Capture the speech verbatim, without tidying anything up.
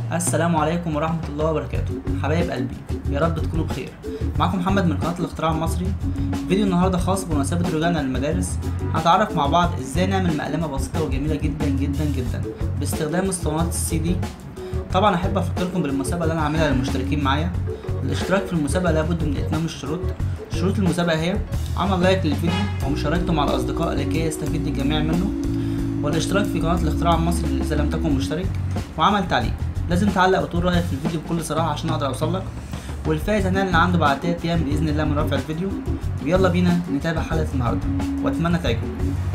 السلام عليكم ورحمة الله وبركاته. حبايب قلبي، يا رب تكونوا بخير. معكم محمد من قناة الاختراع المصري. فيديو النهاردة خاص بمناسبة رجوعنا للمدارس. هنتعرف مع بعض ازاي نعمل مقلمة بسيطة وجميلة جدا جدا جدا باستخدام اسطوانات السي دي. طبعا احب افكركم بالمسابقة اللي انا عاملها للمشتركين معايا. الاشتراك في المسابقة لابد من اتمام الشروط. شروط المسابقة هي عمل لايك للفيديو ومشاركته مع الاصدقاء لكي يستفيد الجميع منه، والاشتراك في قناة الاختراع المصري اذا لم تكن مشترك، وعمل تعليق. لازم تعلق وتقول رأيك في الفيديو بكل صراحة عشان اقدر اوصلك، والفائز هنعلن عنده بعد تلات ايام باذن الله من رفع الفيديو. ويلا بينا نتابع حلقة النهاردة واتمنى تعجبكم.